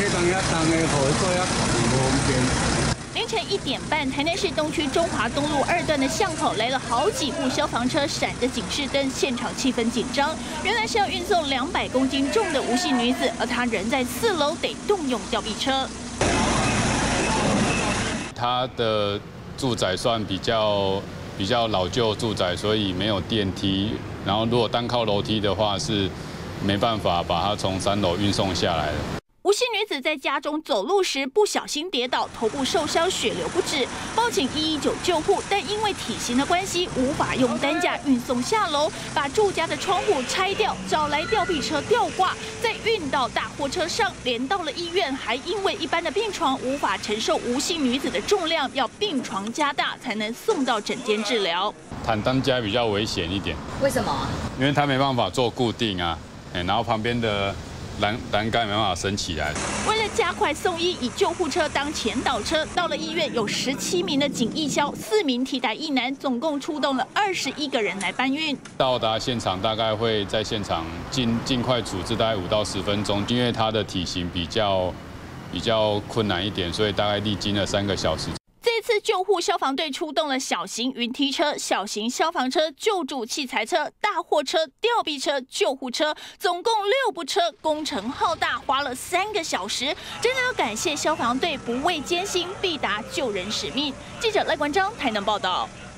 凌晨1点半，台南市东区中华东路2段的巷口来了好几部消防车，闪着警示灯，现场气氛紧张。原来是要运送200公斤重的吴姓女子，而她人在4楼，得动用吊臂车。 她的住宅算比较老旧住宅，所以没有电梯。然后如果单靠楼梯的话，是没办法把她从3楼运送下来的。 吴姓女子在家中走路时不小心跌倒，头部受伤，血流不止，报警119救护，但因为体型的关系，无法用担架运送下楼，把住家的窗户拆掉，找来吊臂车吊挂，再运到大货车上，连到了医院，还因为一般的病床无法承受吴姓女子的重量，要病床加大才能送到诊间治疗。 坦担架比较危险一点， 为什么？ 因为它没办法做固定啊，然后旁边的。 栏杆没办法升起来。 为了加快送医，以救护车当前导车，到了医院有17名的警义消，4名替代役男，总共出动了21个人来搬运。到达现场大概会在现场尽快处置，大概5到10分钟，因为他的体型比较困难一点，所以大概历经了3个小时。 这次救护消防队出动了小型云梯车、小型消防车、救助器材车、大货车、吊臂车、救护车，总共6部车，工程浩大，花了3个小时。真的要感谢消防队不畏艰辛，必达救人使命。记者赖冠章台南报道。